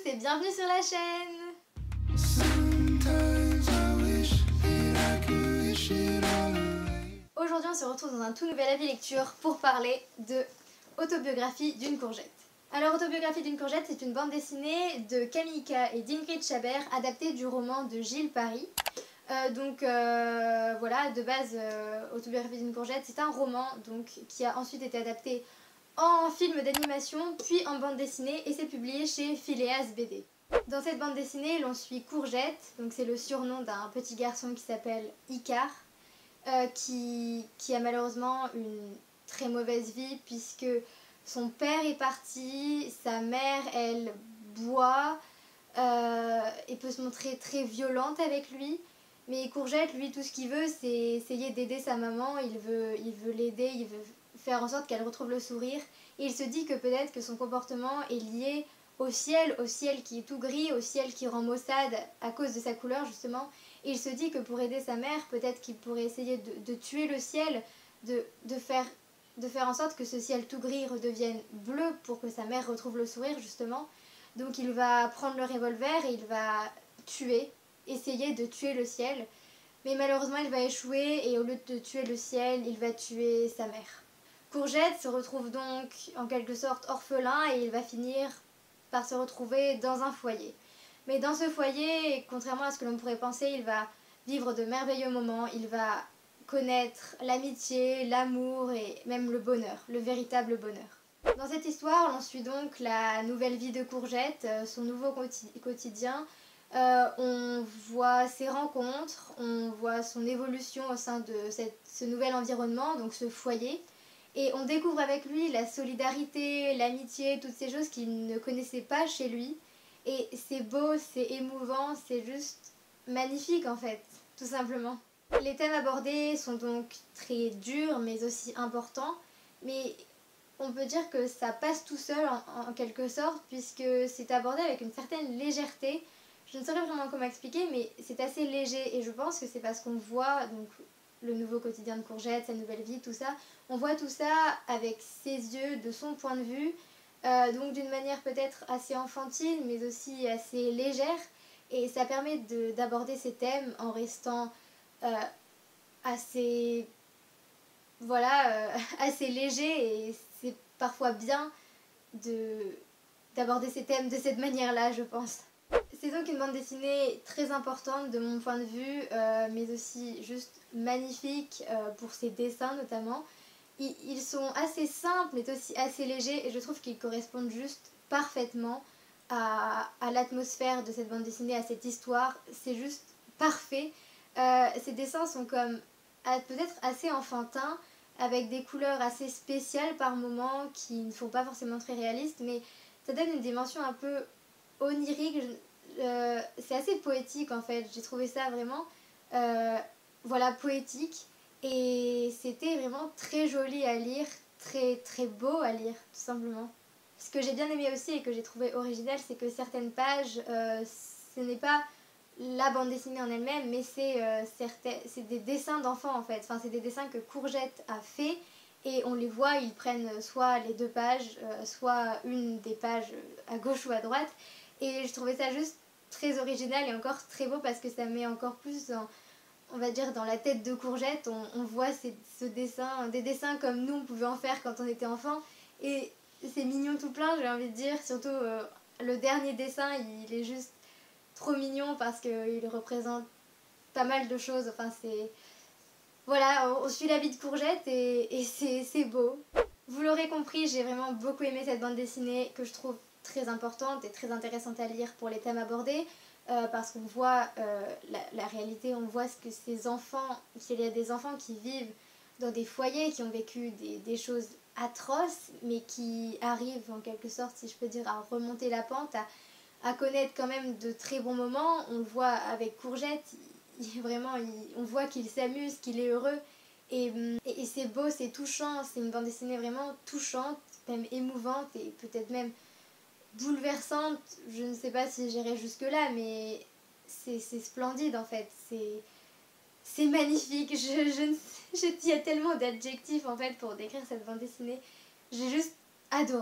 et bienvenue sur la chaîne. Aujourd'hui on se retrouve dans un tout nouvel avis lecture pour parler de Autobiographie d'une courgette. Alors Autobiographie d'une courgette, c'est une bande dessinée de Camille K et d'Ingrid Chabert adaptée du roman de Gilles Paris. Voilà, de base Autobiographie d'une courgette, c'est un roman donc, qui a ensuite été adapté en film d'animation puis en bande dessinée et c'est publié chez Phileas BD. Dans cette bande dessinée, l'on suit Courgette, donc c'est le surnom d'un petit garçon qui s'appelle Icar, qui a malheureusement une très mauvaise vie puisque son père est parti, sa mère elle boit et peut se montrer très violente avec lui. Mais Courgette, lui, tout ce qu'il veut, c'est essayer d'aider sa maman, il veut l'aider, il veut faire en sorte qu'elle retrouve le sourire. Et il se dit que peut-être que son comportement est lié au ciel qui est tout gris, au ciel qui rend maussade à cause de sa couleur, justement. Et il se dit que pour aider sa mère, peut-être qu'il pourrait essayer de tuer le ciel, de faire en sorte que ce ciel tout gris redevienne bleu pour que sa mère retrouve le sourire, justement. Donc il va prendre le revolver et il va essayer de tuer le ciel, mais malheureusement il va échouer et au lieu de tuer le ciel, il va tuer sa mère. Courgette se retrouve donc en quelque sorte orphelin et il va finir par se retrouver dans un foyer. Mais dans ce foyer, contrairement à ce que l'on pourrait penser, il va vivre de merveilleux moments, il va connaître l'amitié, l'amour et même le bonheur, le véritable bonheur. Dans cette histoire, on suit donc la nouvelle vie de Courgette, son nouveau quotidien. On voit ses rencontres, on voit son évolution au sein de ce nouvel environnement, donc ce foyer. Et on découvre avec lui la solidarité, l'amitié, toutes ces choses qu'il ne connaissait pas chez lui. Et c'est beau, c'est émouvant, c'est juste magnifique en fait, tout simplement. Les thèmes abordés sont donc très durs mais aussi importants. Mais on peut dire que ça passe tout seul en quelque sorte puisque c'est abordé avec une certaine légèreté. Je ne saurais vraiment comment expliquer, mais c'est assez léger et je pense que c'est parce qu'on voit donc, le nouveau quotidien de Courgette, sa nouvelle vie, tout ça. On voit tout ça avec ses yeux, de son point de vue, donc d'une manière peut-être assez enfantine, mais aussi assez légère. Et ça permet d'aborder ces thèmes en restant assez, assez léger et c'est parfois bien d'aborder ces thèmes de cette manière-là, je pense. C'est donc une bande dessinée très importante de mon point de vue, mais aussi juste magnifique pour ses dessins notamment. Ils sont assez simples mais aussi assez légers et je trouve qu'ils correspondent juste parfaitement à l'atmosphère de cette bande dessinée, à cette histoire. C'est juste parfait. Ces dessins sont comme peut-être assez enfantins, avec des couleurs assez spéciales par moments qui ne sont pas forcément très réalistes, mais ça donne une dimension un peu onirique. C'est assez poétique en fait, j'ai trouvé ça vraiment poétique et c'était vraiment très joli à lire, très très beau à lire tout simplement. Ce que j'ai bien aimé aussi et que j'ai trouvé original, c'est que certaines pages, ce n'est pas la bande dessinée en elle-même, mais c'est des dessins d'enfants en fait, enfin c'est des dessins que Courgette a fait et on les voit, ils prennent soit les deux pages, soit une des pages à gauche ou à droite et je trouvais ça juste très original et encore très beau parce que ça met encore plus on va dire dans la tête de Courgette. On voit des dessins comme nous on pouvait en faire quand on était enfant et c'est mignon tout plein, j'ai envie de dire, surtout le dernier dessin il est juste trop mignon parce qu'il représente pas mal de choses, enfin c'est... Voilà, on suit la vie de Courgette et c'est beau. Vous l'aurez compris, j'ai vraiment beaucoup aimé cette bande dessinée que je trouve très importante et très intéressante à lire pour les thèmes abordés parce qu'on voit la réalité, on voit ce que ces enfants, qu'il y a des enfants qui vivent dans des foyers, qui ont vécu des choses atroces mais qui arrivent en quelque sorte, si je peux dire, à remonter la pente, à connaître quand même de très bons moments. On le voit avec Courgette, on voit qu'il s'amuse, qu'il est heureux et c'est beau, c'est touchant, c'est une bande dessinée vraiment touchante, même émouvante et peut-être même bouleversante. Je ne sais pas si j'irai jusque là, mais c'est splendide en fait, c'est magnifique. Il y a tellement d'adjectifs en fait pour décrire cette bande dessinée, j'ai juste adoré.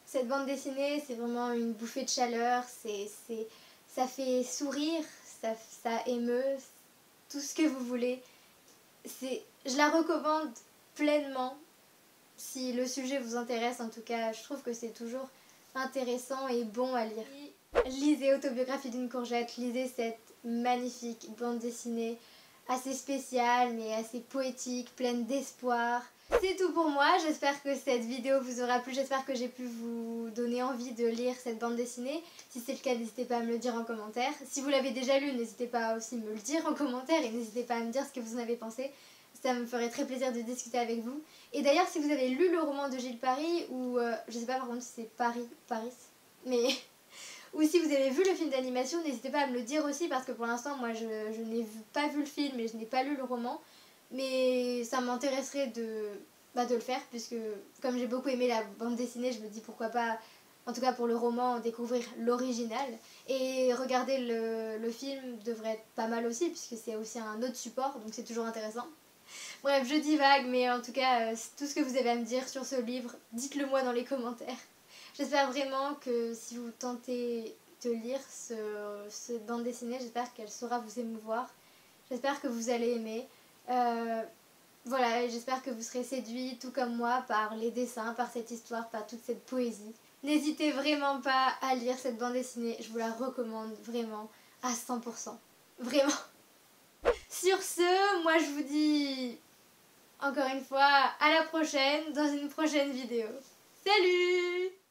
Cette bande dessinée, c'est vraiment une bouffée de chaleur, ça fait sourire, ça émeut, tout ce que vous voulez. Je la recommande pleinement, si le sujet vous intéresse en tout cas. Je trouve que c'est toujours intéressant et bon à lire. Lisez Autobiographie d'une courgette, lisez cette magnifique bande dessinée, assez spéciale mais assez poétique, pleine d'espoir. C'est tout pour moi, j'espère que cette vidéo vous aura plu, j'espère que j'ai pu vous donner envie de lire cette bande dessinée. Si c'est le cas, n'hésitez pas à me le dire en commentaire. Si vous l'avez déjà lu, n'hésitez pas aussi à me le dire en commentaire et n'hésitez pas à me dire ce que vous en avez pensé. Ça me ferait très plaisir de discuter avec vous. Et d'ailleurs, si vous avez lu le roman de Gilles Paris, ou je sais pas par contre si c'est Paris, mais... ou si vous avez vu le film d'animation, n'hésitez pas à me le dire aussi parce que pour l'instant, moi, je n'ai pas vu le film et je n'ai pas lu le roman. Mais ça m'intéresserait de le faire puisque comme j'ai beaucoup aimé la bande dessinée, je me dis pourquoi pas, en tout cas pour le roman, découvrir l'original. Et regarder le film devrait être pas mal aussi puisque c'est aussi un autre support, donc c'est toujours intéressant. Bref, je divague, mais en tout cas, tout ce que vous avez à me dire sur ce livre, dites-le moi dans les commentaires. J'espère vraiment que si vous tentez de lire cette bande dessinée, j'espère qu'elle saura vous émouvoir. J'espère que vous allez aimer. Voilà, j'espère que vous serez séduits, tout comme moi, par les dessins, par cette histoire, par toute cette poésie. N'hésitez vraiment pas à lire cette bande dessinée, je vous la recommande vraiment à 100%. Vraiment. Sur ce, moi je vous dis encore une fois à la prochaine dans une prochaine vidéo. Salut!